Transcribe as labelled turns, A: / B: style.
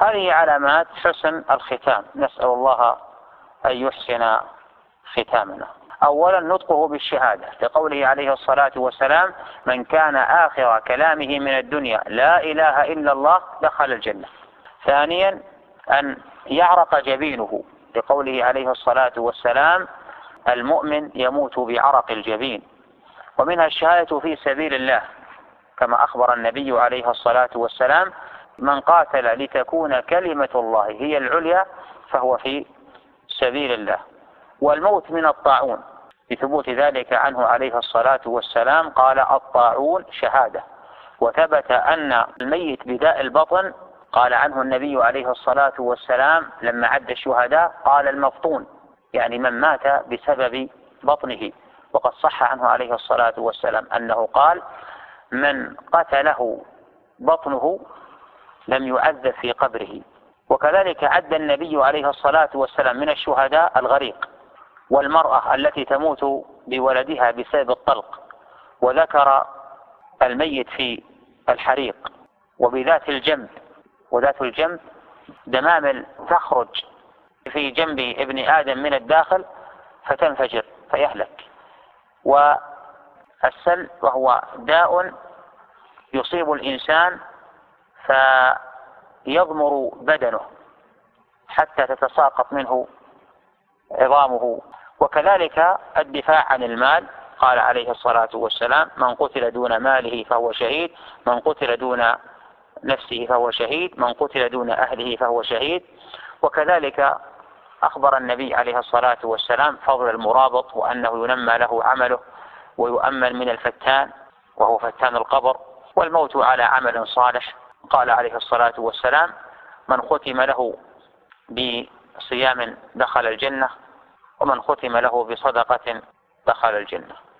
A: هذه علامات حسن الختام، نسأل الله أن يحسن ختامنا. أولا نطقه بالشهادة، لقوله عليه الصلاة والسلام: من كان آخر كلامه من الدنيا لا إله إلا الله دخل الجنة. ثانيا أن يعرق جبينه، لقوله عليه الصلاة والسلام: المؤمن يموت بعرق الجبين. ومنها الشهادة في سبيل الله، كما أخبر النبي عليه الصلاة والسلام: من قاتل لتكون كلمة الله هي العليا فهو في سبيل الله. والموت من الطاعون، لثبوت ذلك عنه عليه الصلاة والسلام قال: الطاعون شهادة. وثبت أن الميت بداء البطن قال عنه النبي عليه الصلاة والسلام لما عد الشهداء قال: المبطون، يعني من مات بسبب بطنه. وقد صح عنه عليه الصلاة والسلام أنه قال: من قتله بطنه لم يعذب في قبره. وكذلك عد النبي عليه الصلاة والسلام من الشهداء الغريق، والمرأة التي تموت بولدها بسبب الطلق، وذكر الميت في الحريق، وبذات الجنب. وذات الجنب دمامل تخرج في جنب ابن آدم من الداخل فتنفجر فيهلك. والسل وهو داء يصيب الإنسان فيضمر بدنه حتى تتساقط منه عظامه. وكذلك الدفاع عن المال، قال عليه الصلاة والسلام: من قتل دون ماله فهو شهيد، من قتل دون نفسه فهو شهيد، من قتل دون أهله فهو شهيد. وكذلك أخبر النبي عليه الصلاة والسلام فضل المرابط، وأنه ينمى له عمله ويؤمن من الفتان وهو فتان القبر، والموت على عمل صالح. قال عليه الصلاة والسلام: من ختم له بصيام دخل الجنة، ومن ختم له بصدقة دخل الجنة.